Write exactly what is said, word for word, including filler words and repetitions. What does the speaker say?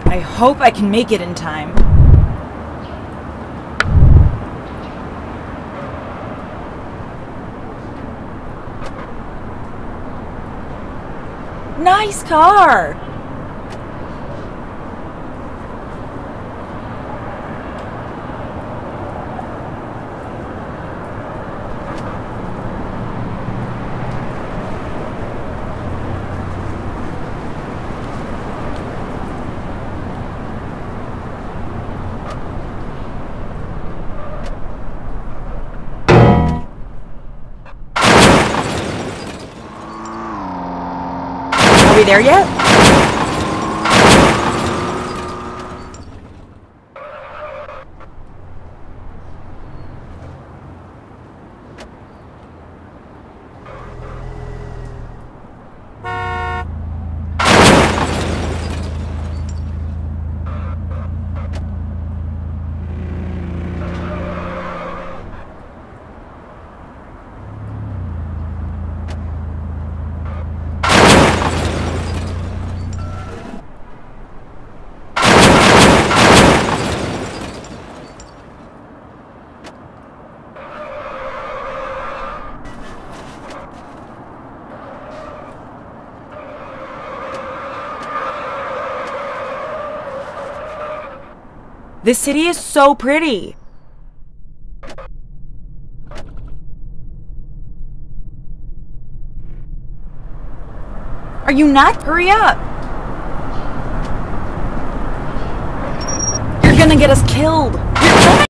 I hope I can make it in time. Nice car! Are we there yet? This city is so pretty. Are you not? Hurry up. You're gonna get us killed. You're gonna